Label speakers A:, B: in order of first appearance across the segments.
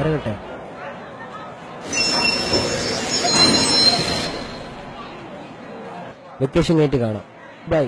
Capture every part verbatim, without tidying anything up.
A: ഇറങ്ങട്ടെ. വെക്കേഷൻ കഴിഞ്ഞിട്ട് കാണാം. ബൈ.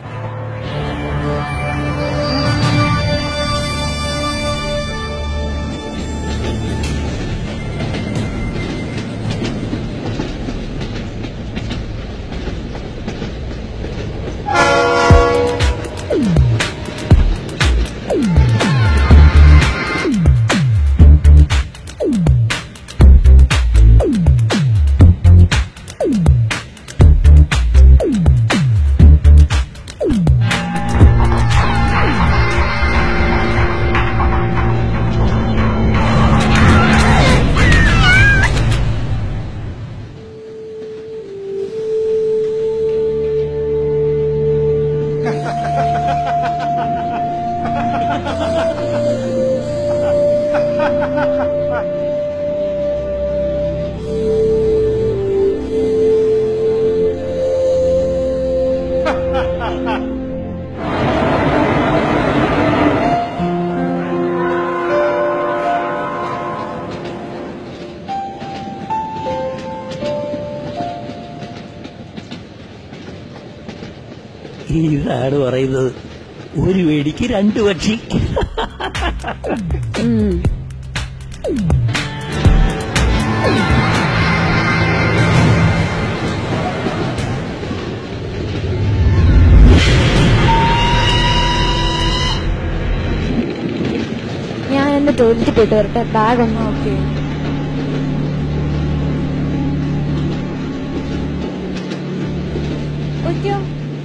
B: ഇതാണ് പറയുന്നത്, ഒരു വെടിക്ക് രണ്ടു പക്ഷി.
C: ഞാൻ എന്റെ ടോയ്ലറ്റിൽ പോയിട്ട് വരട്ടെ. ബാഗ് ഒന്ന് ഓക്കെ. ഓക്കെയോ?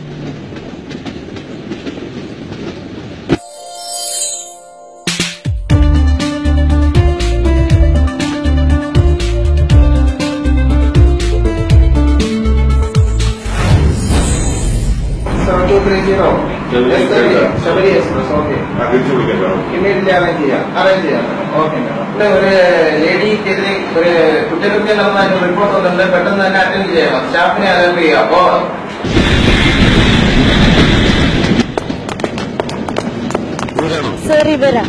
D: Sabari express. Okay, immediately arrange ചെയ്യാം. അറേഞ്ച് ചെയ്യാം. Okay madam. ഇവിടെ ഒരു ലേഡിക്കെതിരെ ഒരു കുറ്റകൃത്യം നടന്നതിന് റിപ്പോർട്ട് വന്നിട്ടുണ്ട്. പെട്ടെന്ന് തന്നെ അറ്റൻഡ് ചെയ്യണം. സ്റ്റാഫിനെ അലർട്ട് ചെയ്യാം. അപ്പോ
C: സർ ഇവരാ.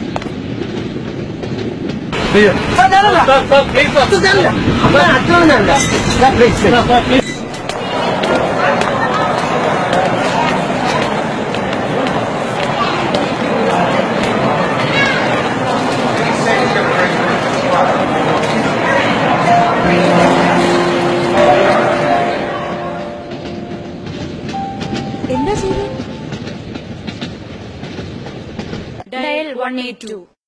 C: എന്താ ചെയ്തത്?
E: Dial one eight two.